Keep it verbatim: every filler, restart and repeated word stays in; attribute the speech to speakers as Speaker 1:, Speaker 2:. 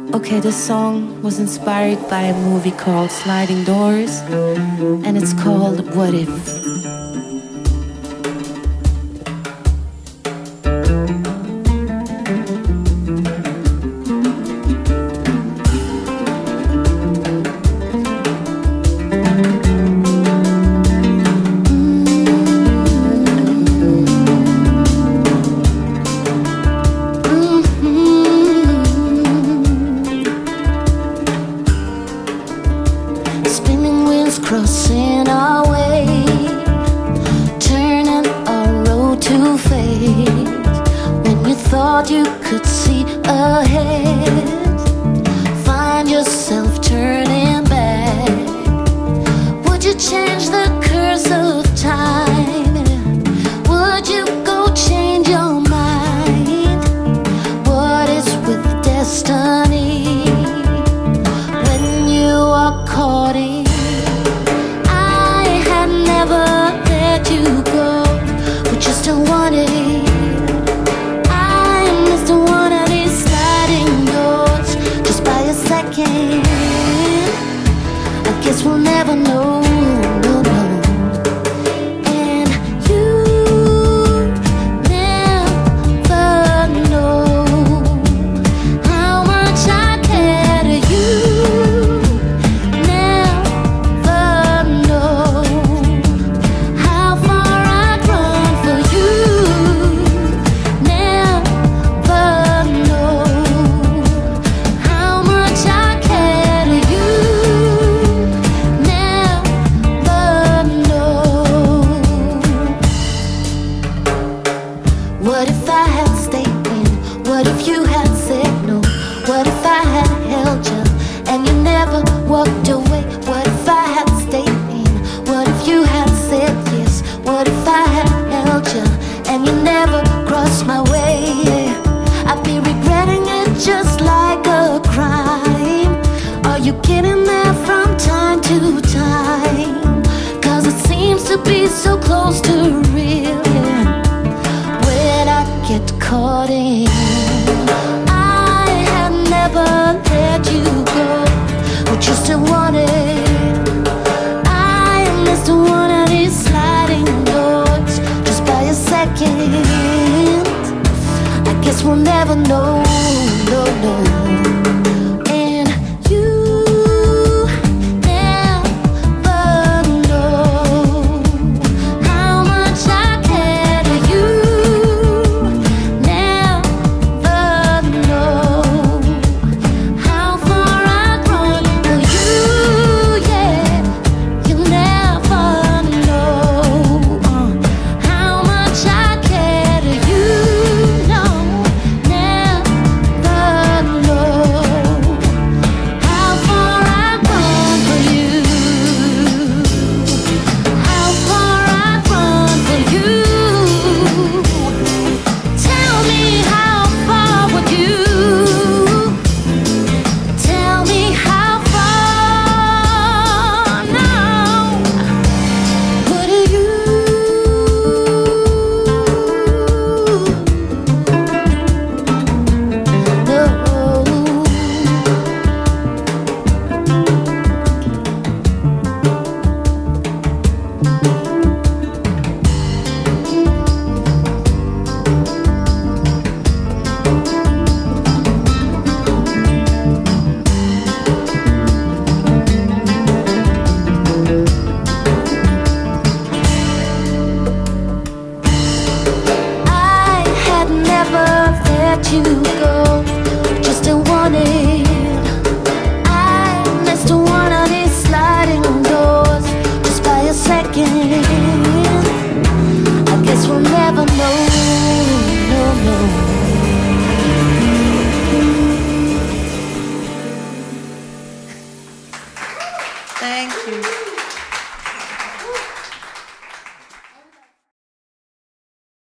Speaker 1: Okay, this song was inspired by a movie called Sliding Doors, and it's called What If?
Speaker 2: Crossing our way, turning our road to fate. When you thought you could see ahead, find yourself turning back. Would you change the course of time? Would you go change your mind? What is with destiny when you are caught in? Let you go, but you still want it. I missed one of these sliding doors just by a second. I guess we'll never know, no, no. And you never know how much I care to you. Never know what if I had stayed in? What if you had said no? What if I had held you and you never walked away? What if I had stayed in? What if you had said yes? What if I had held you and you never crossed my way? I'd be regretting it just like a crime. Are you getting there from time to time? Cause it seems to be so close to real, yeah. Get caught in, I had never let you go, but you still want it. I missed one of these sliding doors just by a second. I guess we'll never know, no, no.